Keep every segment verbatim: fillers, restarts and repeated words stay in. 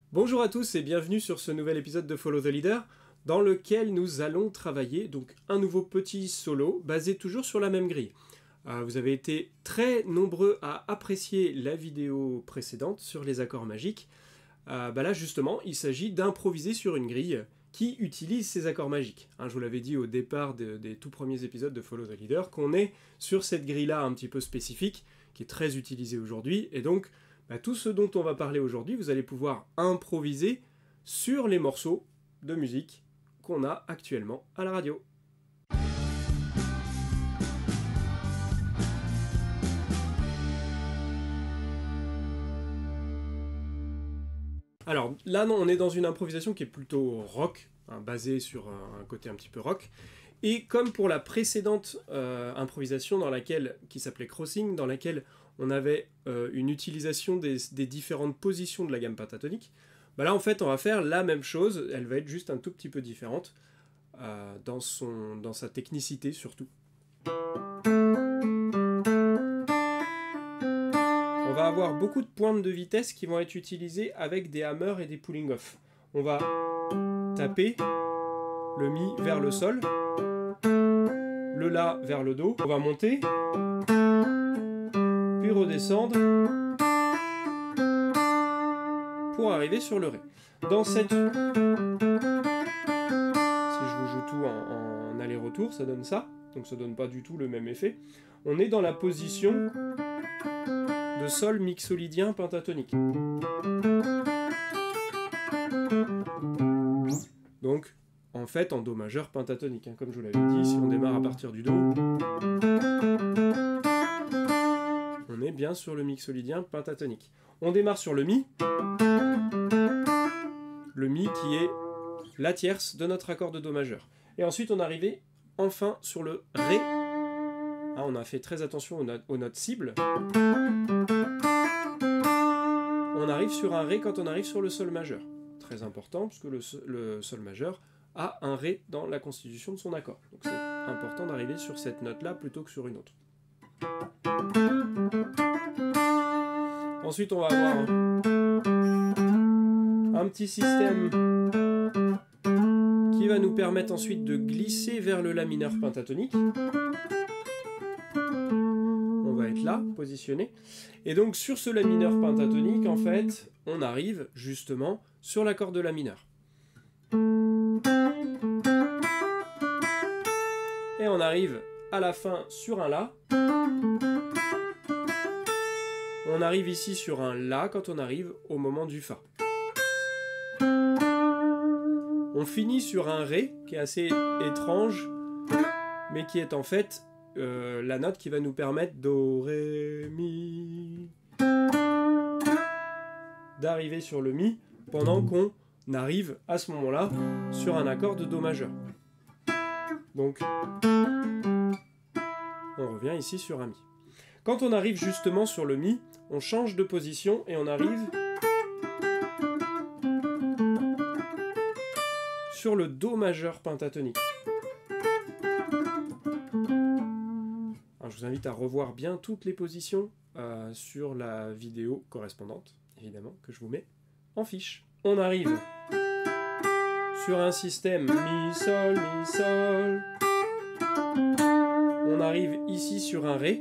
Bonjour à tous et bienvenue sur ce nouvel épisode de Follow the Leader dans lequel nous allons travailler donc un nouveau petit solo basé toujours sur la même grille. Euh, vous avez été très nombreux à apprécier la vidéo précédente sur les accords magiques. Euh, bah là justement il s'agit d'improviser sur une grille qui utilise ces accords magiques. Hein, je vous l'avais dit au départ de, des tout premiers épisodes de Follow the Leader qu'on est sur cette grille là un petit peu spécifique qui est très utilisée aujourd'hui et donc bah, tout ce dont on va parler aujourd'hui, vous allez pouvoir improviser sur les morceaux de musique qu'on a actuellement à la radio. Alors là, non, on est dans une improvisation qui est plutôt rock, hein, basée sur un, un côté un petit peu rock. Et comme pour la précédente euh, improvisation dans laquelle, qui s'appelait Crossing, dans laquelle on avait euh, une utilisation des, des différentes positions de la gamme pentatonique, bah là en fait on va faire la même chose, elle va être juste un tout petit peu différente euh, dans, son, dans sa technicité surtout. On va avoir beaucoup de pointes de vitesse qui vont être utilisées avec des hammers et des pulling off. On va taper le mi vers le sol, le la vers le do, on va monter, puis redescendre pour arriver sur le ré. Dans cette... Si je vous joue tout en, en aller-retour, ça donne ça, donc ça donne pas du tout le même effet. On est dans la position de sol mixolydien pentatonique. Donc, en fait, en do majeur pentatonique, hein, comme je vous l'avais dit, si on démarre à partir du do, on est bien sur le mixolydien pentatonique. On démarre sur le mi, le mi qui est la tierce de notre accord de do majeur. Et ensuite, on arrive enfin sur le ré. Ah, on a fait très attention aux notes, aux notes cibles. On arrive sur un ré quand on arrive sur le sol majeur. Très important, puisque le, le sol majeur a un ré dans la constitution de son accord. Donc c'est important d'arriver sur cette note-là plutôt que sur une autre. Ensuite, on va avoir un petit système qui va nous permettre ensuite de glisser vers le la mineur pentatonique. On va être là, positionné. Et donc sur ce la mineur pentatonique, en fait, on arrive justement sur l'accord de la mineur. Et on arrive à la fin sur un la. On arrive ici sur un la quand on arrive au moment du fa. On finit sur un ré qui est assez étrange, mais qui est en fait euh, la note qui va nous permettre do, ré, mi, d'arriver sur le mi pendant qu'on arrive à ce moment-là sur un accord de do majeur. Donc, on revient ici sur un mi. Quand on arrive justement sur le mi, on change de position et on arrive sur le do majeur pentatonique. Alors, je vous invite à revoir bien toutes les positions euh, sur la vidéo correspondante, évidemment, que je vous mets en fiche. On arrive sur un système mi, sol, mi, sol. On arrive ici sur un ré.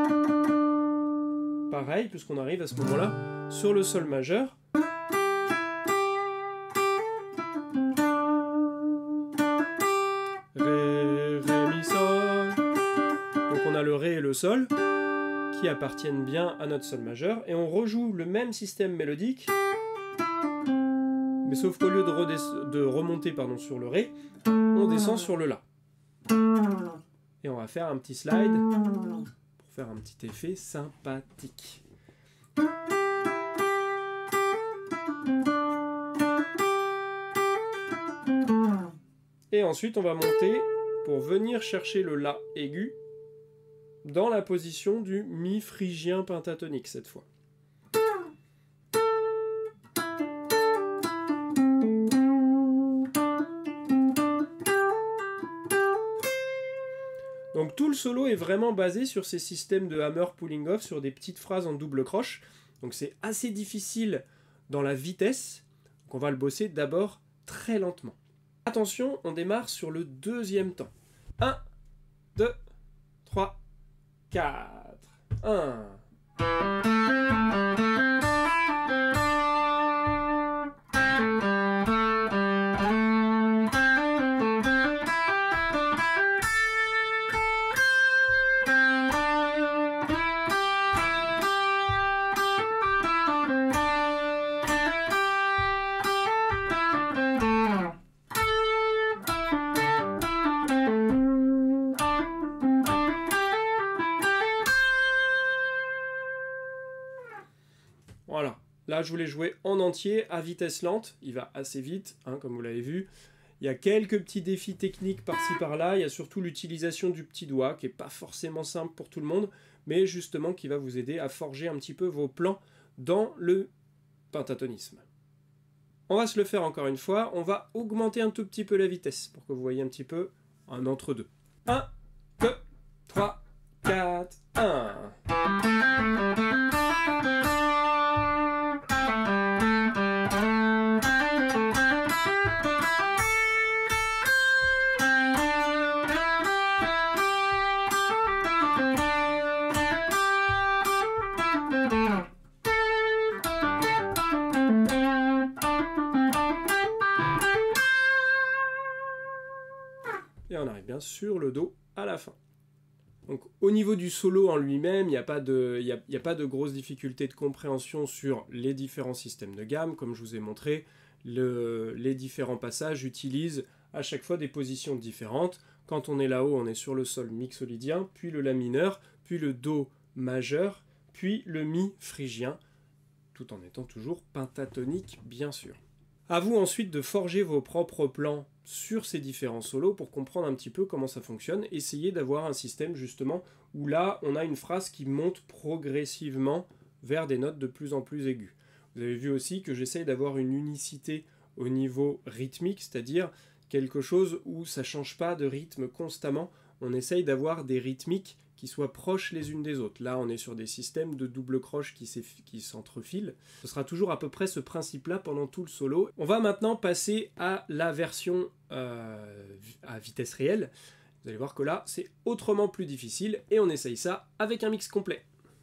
Pareil, puisqu'on arrive à ce moment-là sur le sol majeur. Ré, ré, mi, sol. Donc on a le ré et le sol qui appartiennent bien à notre sol majeur. Et on rejoue le même système mélodique. Mais sauf qu'au lieu de, de remonter pardon, sur le ré, on descend sur le la. Et on va faire un petit slide pour faire un petit effet sympathique. Et ensuite on va monter pour venir chercher le la aigu dans la position du mi phrygien pentatonique cette fois. Donc tout le solo est vraiment basé sur ces systèmes de hammer pulling off, sur des petites phrases en double croche. Donc c'est assez difficile dans la vitesse. Donc on va le bosser d'abord très lentement. Attention, on démarre sur le deuxième temps. un, deux, trois, quatre. un. Voilà, là je voulais jouer en entier à vitesse lente, il va assez vite, hein, comme vous l'avez vu. Il y a quelques petits défis techniques par-ci par-là, il y a surtout l'utilisation du petit doigt, qui n'est pas forcément simple pour tout le monde, mais justement qui va vous aider à forger un petit peu vos plans dans le pentatonisme. On va se le faire encore une fois, on va augmenter un tout petit peu la vitesse, pour que vous voyez un petit peu un entre-deux. un, deux, trois, quatre, un. Et on arrive bien sur le Do à la fin. Donc au niveau du solo en lui-même, il n'y a pas de, il y a, il y a pas de grosses difficultés de compréhension sur les différents systèmes de gamme. Comme je vous ai montré, le, les différents passages utilisent à chaque fois des positions différentes. Quand on est là-haut, on est sur le sol mixolydien, puis le La mineur, puis le Do majeur, puis le Mi phrygien, tout en étant toujours pentatonique bien sûr. À vous ensuite de forger vos propres plans sur ces différents solos pour comprendre un petit peu comment ça fonctionne. Essayez d'avoir un système justement où là on a une phrase qui monte progressivement vers des notes de plus en plus aiguës. Vous avez vu aussi que j'essaye d'avoir une unicité au niveau rythmique, c'est-à-dire quelque chose où ça ne change pas de rythme constamment. On essaye d'avoir des rythmiques qui soient proches les unes des autres. Là, on est sur des systèmes de double croche qui s'entrefilent. Ce sera toujours à peu près ce principe-là pendant tout le solo. On va maintenant passer à la version euh, à vitesse réelle. Vous allez voir que là, c'est autrement plus difficile et on essaye ça avec un mix complet.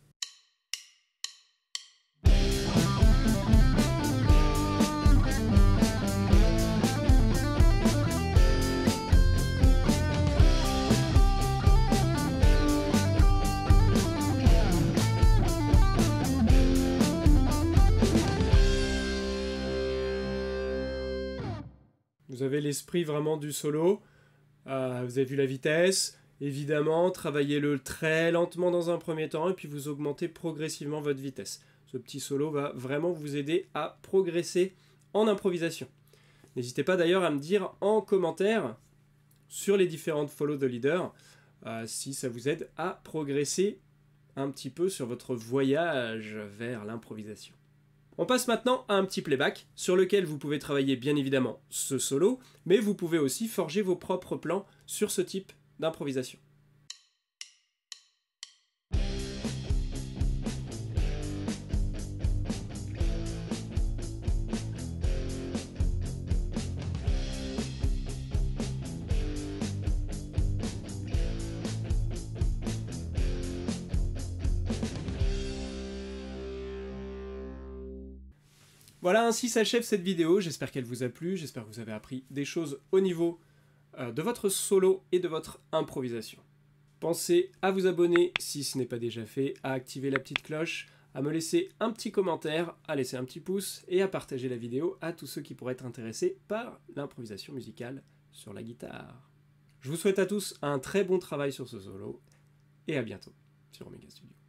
Vous avez l'esprit vraiment du solo, euh, vous avez vu la vitesse, évidemment, travaillez-le très lentement dans un premier temps et puis vous augmentez progressivement votre vitesse. Ce petit solo va vraiment vous aider à progresser en improvisation. N'hésitez pas d'ailleurs à me dire en commentaire sur les différentes Follow the Leader euh, si ça vous aide à progresser un petit peu sur votre voyage vers l'improvisation. On passe maintenant à un petit playback, sur lequel vous pouvez travailler bien évidemment ce solo, mais vous pouvez aussi forger vos propres plans sur ce type d'improvisation. Voilà, ainsi s'achève cette vidéo, j'espère qu'elle vous a plu, j'espère que vous avez appris des choses au niveau euh, de votre solo et de votre improvisation. Pensez à vous abonner si ce n'est pas déjà fait, à activer la petite cloche, à me laisser un petit commentaire, à laisser un petit pouce et à partager la vidéo à tous ceux qui pourraient être intéressés par l'improvisation musicale sur la guitare. Je vous souhaite à tous un très bon travail sur ce solo et à bientôt sur Omega Studio.